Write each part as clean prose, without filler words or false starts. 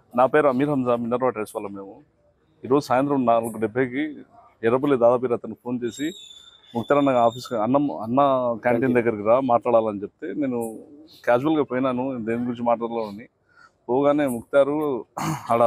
నా పేరు Aamir Hamza, Minerva trace వాళ్ళం మేము. ఈరోజు సాయంత్రం 4:70కి ఎర్రపల్లి దాదాపీర్ అతను ఫోన్ చేసి ముక్తారన్న ఆఫీస్కి అన్న క్యాంటీన్ దగ్గరికి రా మాట్లాడాలని చెప్తే నేను క్యాజువల్గా పోయినాను, దేని గురించి మాట్లాడాలని. పోగానే ముక్తారు ఆడ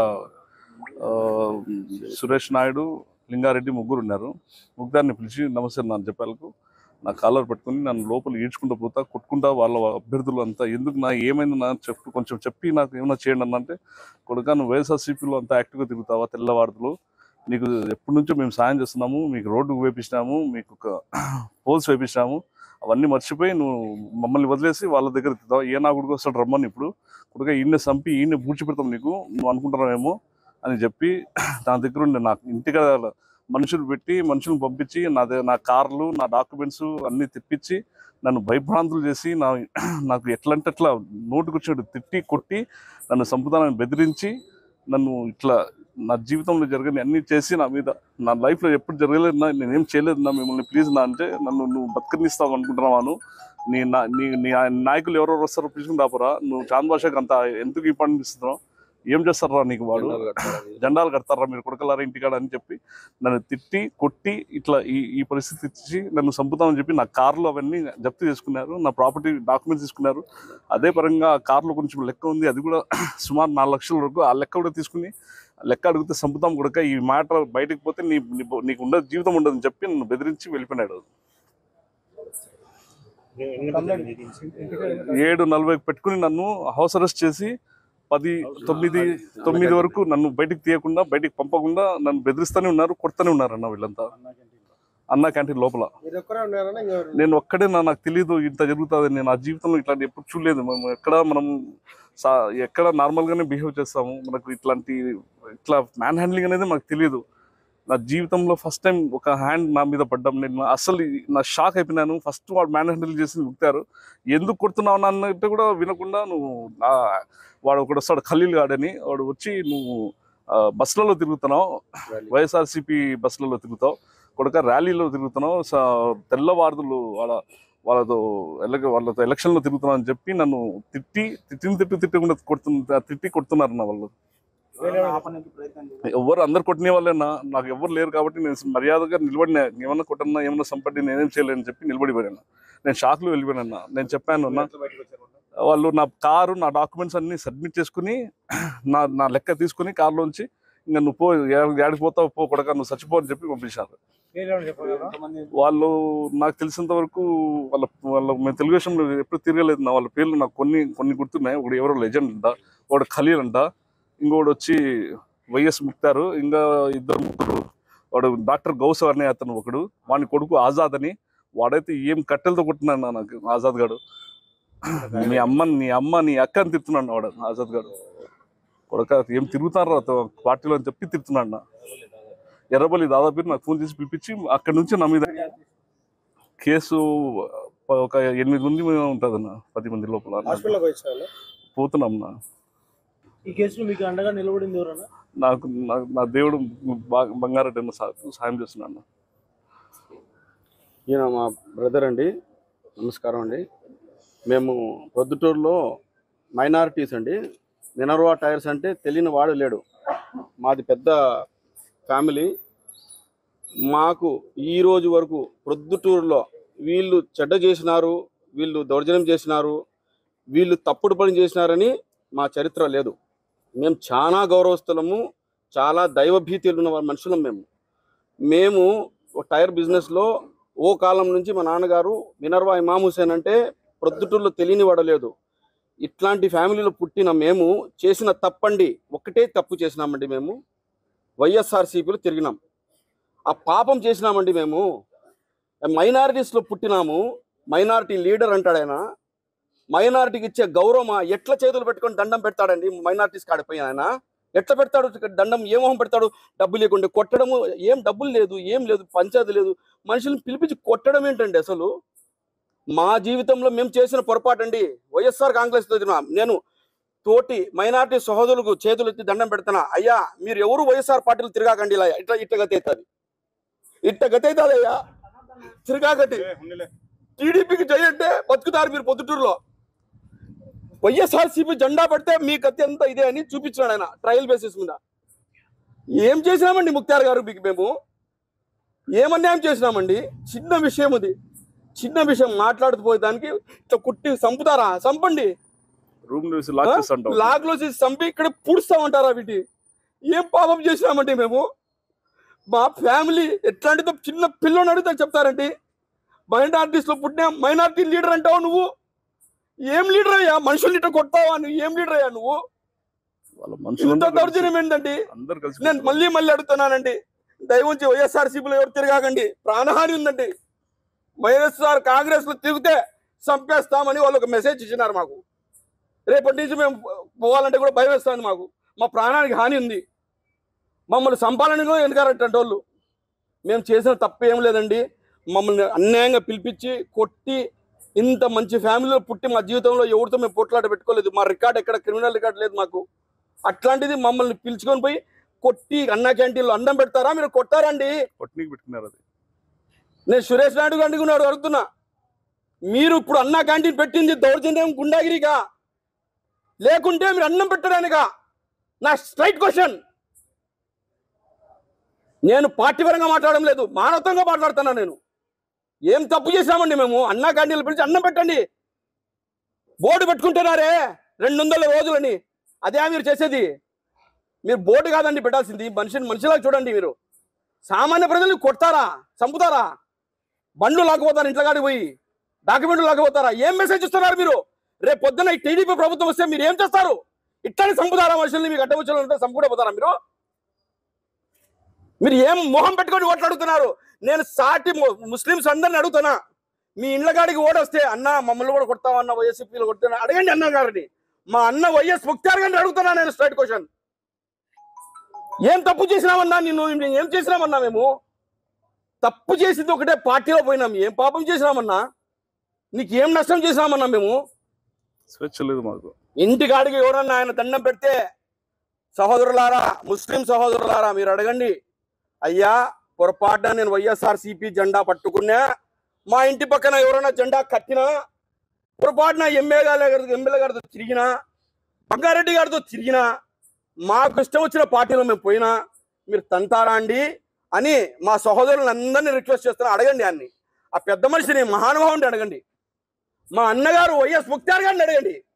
సురేష్ నాయుడు, లింగారెడ్డి ముగ్గురు ఉన్నారు. ముక్తార్ని పిలిచి నమస్తే అని చెప్పాలకు నా కాలర్ పెట్టుకుని నన్ను లోపల ఈడ్చుకుంటూ పోతా, కొట్టుకుంటా వాళ్ళ అభ్యర్థులు అంతా ఎందుకు నా ఏమైంది నా కొంచెం చెప్పి నాకు ఏమైనా చేయండి అన్నంటే, కొడుకా నువ్వు వైఎస్ఆర్సీపీలో అంతా యాక్టివ్గా తిరుగుతావా తెల్లవారులు, నీకు ఎప్పటి నుంచో మేము సాయం చేస్తున్నాము, మీకు రోడ్డుకు వేపించినాము, మీకు ఒక పోల్స్ వేపించినాము, అవన్నీ మర్చిపోయి నువ్వు మమ్మల్ని వదిలేసి వాళ్ళ దగ్గర తిరుగుతావు. ఏ నా గుడికి వస్తాడు రమ్మని ఇప్పుడు కొడుక ఈయన చంపి ఈయన పూడ్చిపెడతాం నీకు, నువ్వు అనుకుంటున్నావేమో అని చెప్పి నా దగ్గర ఉండే నాకు ఇంటికాడ మనుషులు పెట్టి మనుషులను పంపించి నా కార్లు నా డాక్యుమెంట్స్ అన్నీ తెప్పించి నన్ను భయభ్రాంతులు చేసి నాకు ఎట్లంటే అట్లా నోటుకొచ్చినట్టు తిట్టి కొట్టి నన్ను సంపుతానని బెదిరించి నన్ను ఇట్లా నా జీవితంలో జరగని అన్నీ చేసి నా మీద నా లైఫ్లో ఎప్పుడు జరగలేదు నా, నేనేం చేయలేదు నా, మిమ్మల్ని ప్లీజ్ నా అంటే నువ్వు బతకనిస్తావు అనుకుంటున్నావాను, నీ నాయకులు ఎవరెవరు వస్తారో పిలుచుకుని రాపురా, నువ్వు చాంద్ భాషకు అంత ఎందుకు ఈ పని ఇస్తున్నావు, ఏం చేస్తారా నీకు వాడు జెండాలు కడతారా మీరు కొడుకలారా ఇంటికాడ అని చెప్పి నన్ను తిట్టి కొట్టి ఇట్లా ఈ పరిస్థితి ఇచ్చి నన్ను చంపుతామని చెప్పి నా కార్లు అవన్నీ జప్తు చేసుకున్నారు, నా ప్రాపర్టీ డాక్యుమెంట్స్ తీసుకున్నారు. అదే పరంగా కార్లో కొంచెం లెక్క ఉంది, అది కూడా సుమారు 4 లక్షల వరకు, ఆ లెక్క కూడా తీసుకుని లెక్క అడిగితే చంపుతాం కూడా, ఈ మాట బయటకు పోతే నీకు ఉండదు జీవితం ఉండదని చెప్పి నన్ను బెదిరించి వెళ్ళిపోయినాడు. 7:40కి పెట్టుకుని నన్ను హౌస్ అరెస్ట్ చేసి 9 వరకు నన్ను బయటికి తీయకుండా బయటికి పంపకుండా నన్ను బెదిరిస్తూనే ఉన్నారు, కొడుతూనే ఉన్నారు అన్న వీళ్ళంతా. అన్న క్యాంటీన్ లోపల నేను ఒక్కడే నాకు తెలియదు ఇంత జరుగుతుంది, నేను ఆ జీవితంలో ఇట్లాంటి ఎప్పుడు చూడలేదు. మనం ఎక్కడ నార్మల్గానే బిహేవ్ చేస్తాము, మనకు ఇట్లా మ్యాన్ హ్యాండ్లింగ్ అనేది మనకు తెలియదు. నా జీవితంలో ఫస్ట్ టైం ఒక హ్యాండ్ నా మీద పడ్డాం, నేను అసలు నా షాక్ అయిపోయినాను. ఫస్ట్ వాడు మ్యాన్ హ్యాండిల్ చేసి ముక్తారు, ఎందుకు కొడుతున్నావు అన్నట్టు కూడా వినకుండా నువ్వు వాడు ఒకడు వస్తాడు ఖలీల్ గాడని, వాడు వచ్చి నువ్వు బస్సులలో తిరుగుతున్నావు, వైఎస్ఆర్సీపీ బస్సులలో తిరుగుతావు కొడుక, ర్యాలీలో తిరుగుతున్నావు, తెల్లవారుదులు వాళ్ళతో ఎలక్షన్లో తిరుగుతున్నావు అని చెప్పి నన్ను తిట్టకుండా కొడుతున్నారు నా వాళ్ళు. ఎవరు అందరు కొట్టిన వాళ్ళేనా, నాకు ఎవరు లేరు కాబట్టి నేను మర్యాదగా నిలబడినా, ఏమన్నా కొట్టన్నా ఏమన్నా సంపడి నేనేం చేయలేని చెప్పి నిలబడిపోయాను. నేను షాక్లో వెళ్ళిపోయాను. నేను చెప్పాను వాళ్ళు నా కారు నా డాక్యుమెంట్స్ అన్ని సబ్మిట్ చేసుకుని నా లెక్క తీసుకుని కారులోంచి ఇంకా నువ్వు పో, ఏడికి పోతావు పో కొడక, నువ్వు చచ్చిపో అని చెప్పి పంపించారు. వాళ్ళు నాకు తెలిసినంత వరకు మేము తెలుగుదేశంలో ఎప్పుడు తిరగలేదు. వాళ్ళ పేర్లు నాకు కొన్ని గుర్తున్నాయి. ఒకడు ఎవరో లెజెండ్ అంట, వాడు ఖలీల్ అంట, ఇంకోడు వచ్చి వైఎస్ ముక్తారు, ఇంకా 2 వాడు డాక్టర్ గౌస్ అనే అతను ఒకడు, వాని కొడుకు ఆజాద్ అని, వాడైతే ఏం కట్టెలతో కొట్టినాడు నాకు ఆజాద్ గాడు. నీ అమ్మ నీ అక్క అని తిడుతున్నాడు వాడు ఆజాద్ గారు. కొడక ఏం తిరుగుతారు పార్టీలో అని చెప్పి తిడుతున్నాడు నా. ఎర్రపల్లి దాదాపు నాకు ఫోన్ చేసి పిలిపించి అక్కడి నుంచి నా మీద కేసు ఒక 8 మంది ఉంటుంది అన్న, 10 మంది లోపల పోతున్నాం నా. ఈ కేసులో మీకు అండగా నిలబడింది ఎవరన్నా? నాకు నా దేవుడు బంగారెడ్డి అన్న సాయం చేస్తున్నాను. ఈయన మా బ్రదర్ అండి, నమస్కారం అండి. మేము ప్రొద్దుటూరులో మైనారిటీస్ అండి. మినర్వా టైర్స్ అంటే తెలియని వాడు లేడు. మాది పెద్ద ఫ్యామిలీ. మాకు ఈ రోజు వరకు ప్రొద్దుటూరులో వీళ్ళు చెడ్డ చేసినారు, వీళ్ళు దౌర్జన్యం చేసినారు, వీళ్ళు తప్పుడు పని చేసినారని మా చరిత్ర లేదు. మేము చాలా గౌరవస్తులము, చాలా దైవభీతులు ఉన్న మనుషులం. మేము టైర్ బిజినెస్లో ఓ కాలం నుంచి మా నాన్నగారు మినర్వా ఇమామ్ హుసేన్ అంటే ప్రొద్దుటూరులో తెలియని వాడలేదు. ఇట్లాంటి ఫ్యామిలీలో పుట్టిన మేము చేసిన తప్పండి, ఒకటే తప్పు చేసినామండి. మేము వైఎస్ఆర్సీపీలో తిరిగినాం, ఆ పాపం చేసినామండి. మేము మైనారిటీస్లో పుట్టినాము, మైనారిటీ లీడర్ అంటాడు ఆయన. మైనారిటీకి ఇచ్చే గౌరవం ఎట్లా చేతులు పెట్టుకొని దండం పెడతాడండి? మైనారిటీస్ కాడిపోయి ఆయన ఎట్లా పెడతాడు దండం? ఏ మొహం పెడతాడు? డబ్బు లేకుండా కొట్టడము, ఏం డబ్బులు లేదు, ఏం లేదు, పంచాయతీ లేదు, మనుషులను పిలిపించి కొట్టడం ఏంటండి? అసలు మా జీవితంలో మేము చేసిన పొరపాటు అండి. వైఎస్ఆర్ కాంగ్రెస్ నేను తోటి మైనారిటీ సహోదరులకు చేతులు ఎత్తి దండం పెడతానా, అయ్యా మీరు ఎవరు వైఎస్ఆర్ పార్టీలు తిరగాకండి, ఇలా ఇట్ట గతి అవుతుంది, ఇట్ట గతి అవుతుంది అయ్యా, తిరగాకండి. టీడీపీకి జై అంటే బతుకుతారు మీరు. పొద్దుటూరులో వైఎస్ఆర్సీపీ జెండా పడితే మీ కత్తి ఎంత ఇదే అని చూపించాడు ఆయన ట్రయల్ బేసిస్ మీద. ఏం చేసినామండి ముక్తార్ గారు మీకు మేము? ఏమన్యాయం చేసినామండి? చిన్న విషయం అది, చిన్న విషయం మాట్లాడుతూ పోయేదానికి ఇట్లా కుట్టి చంపుతారా? చంపండి, రూమ్ లాక్ లాక్ లో చేసి చంపి ఇక్కడ పూడుస్తామంటారా? వీటి ఏం పాపం చేసినామండి మేము? మా ఫ్యామిలీ ఎట్లాంటిదో చిన్న పిల్లని అడిగితే చెప్తారండి. మైనార్టీస్లో పుట్టిన మైనార్టీ లీడర్ అంటావు నువ్వు. ఏం లీడర్ అయ్యా? మనుషులు ఇట్లా కొడతావా నువ్వు? ఏం లీడర్ అయ్యా నువ్వు? ఇంత దౌర్జన్యం ఏంటండి? నేను మళ్ళీ అడుగుతున్నానండి, దయవుంచి వైఎస్ఆర్సీపీలో ఎవరు తిరగాకండి, ప్రాణహాని ఉందండి. వైఎస్ఆర్ కాంగ్రెస్ లో తిరిగితే చంపేస్తామని వాళ్ళు ఒక మెసేజ్ ఇచ్చినారు మాకు. రేపటి నుంచి మేము పోవాలంటే కూడా భయం వేస్తుంది మాకు. మా ప్రాణానికి హాని ఉంది. మమ్మల్ని చంపాలని కూడా వెనకారటువంటి వాళ్ళు. మేము చేసిన తప్పు ఏం లేదండి. మమ్మల్ని అన్యాయంగా పిలిపించి కొట్టి, ఇంత మంచి ఫ్యామిలీలో పుట్టి మా జీవితంలో ఎవరితో మేము పోట్లాట పెట్టుకోలేదు. మా రికార్డ్ ఎక్కడ క్రిమినల్ రికార్డ్ లేదు మాకు. అట్లాంటిది మమ్మల్ని పిలుచుకొని పోయి కొట్టి అన్నా క్యాంటీన్లో అన్నం పెడతారా? మీరు కొట్టారండి. పెట్టుకున్నారు. అది నేను సురేష్ నాయుడు గారికి అడుగుతున్నా, మీరు ఇప్పుడు అన్నా క్యాంటీన్ పెట్టింది దౌర్జన్యం గుండాగిరిగా, లేకుంటే మీరు అన్నం పెట్టడానికా? నా స్ట్రైట్ క్వశ్చన్. నేను పార్టీ పరంగా మాట్లాడడం లేదు, మానవతంగా మాట్లాడుతున్నా. నేను ఏం తప్పు చేసినామండి మేము? అన్నా క్యాంటీన్లు పిలిచి అన్నం పెట్టండి. బోర్డు పెట్టుకుంటున్నారే 200 రోజులని, అదే మీరు చేసేది? మీరు బోర్డు కాదండి పెట్టాల్సింది, మనిషిలాగా చూడండి. మీరు సామాన్య ప్రజలు కొడతారా? చంపుతారా? బండ్లు లాకపోతారా? ఇంట్లో కాడికి పోయి డాక్యుమెంట్లు లాకపోతారా? ఏం మెసేజ్ ఇస్తున్నారు మీరు? రేపు పొద్దున్న ఈ టీడీపీ ప్రభుత్వం వస్తే మీరు ఏం చేస్తారు? ఇట్లానే చంపుతారా మనుషుల్ని? మీకు అడ్డవచ్చులు చంపుకుంటే పోతారా మీరు? మీరు ఏం మొహం పెట్టుకొని ఓట్లాడుతున్నారు? నేను సాటి ముస్లిమ్స్ అందరిని అడుగుతున్నా, మీ ఇండ్ల కాడికి ఓడొస్తే అన్న మమ్మల్ని కూడా కొడతామన్న, వైఎస్పీలు కొడుతున్నా అడగండి అన్న గారిని. మా అన్న వైఎస్ ముక్తార్ గారిని అడుగుతున్నా నేను స్ట్రైట్ క్వశ్చన్. ఏం తప్పు చేసినామన్నా? నిన్ను ఏం చేసినామన్నా? మేము తప్పు చేసింది ఒకటే, పార్టీలో పోయినాం. ఏం పాపం చేసినామన్నా? నీకు ఏం నష్టం చేసినామన్నా? మేము స్వేచ్ఛ లేదు మాకు. ఇంటికాడికి ఎవరన్నా ఆయన దండం పెడితే, సహోదరులారా, ముస్లిం సహోదరులారా, మీరు అడగండి, అయ్యా పొరపాటున నేను వైఎస్ఆర్సీపీ జెండా పట్టుకున్నా, మా ఇంటి పక్కన ఎవరైనా జెండా కట్టినా, పొరపాటున ఎమ్మెల్యే గారితో తిరిగినా, బంగారెడ్డి గారితో తిరిగినా, మాకు ఇష్టం వచ్చిన పార్టీలో మేము పోయినా మీరు తంతారా అండి అని మా సహోదరులందరినీ రిక్వెస్ట్ చేస్తున్నా. అడగండి అన్ని, ఆ పెద్ద మనిషిని, మహానుభావుని అడగండి, మా అన్నగారు వైఎస్ ముక్తార్ గారిని అడగండి.